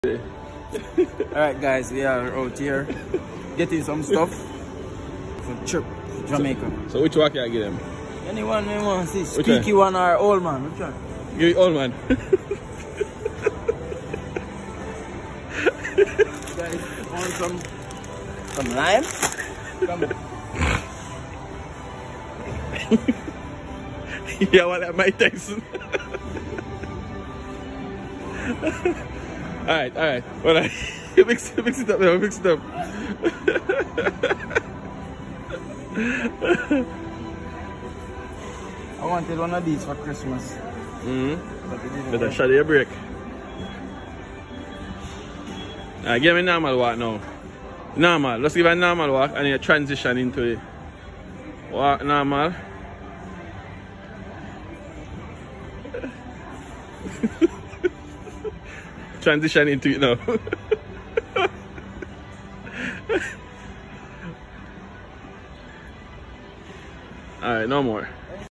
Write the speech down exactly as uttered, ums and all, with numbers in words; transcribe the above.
Alright guys, we are out here getting some stuff for trip to Jamaica. So which one can I get them? Anyone we want to see? Squeaky one or old man? Which one? Give me old man. Guys, want some some lime? Come on. Yeah, well, that Mike Tyson. Alright, alright. Well, I mix, mix it up now, mix it up. I wanted one of these for Christmas. Mm-hmm. Better shut your break. Alright, give me normal walk now. Normal. Let's give a normal walk and you transition into it. Walk normal. Transition into it now. Alright, no more.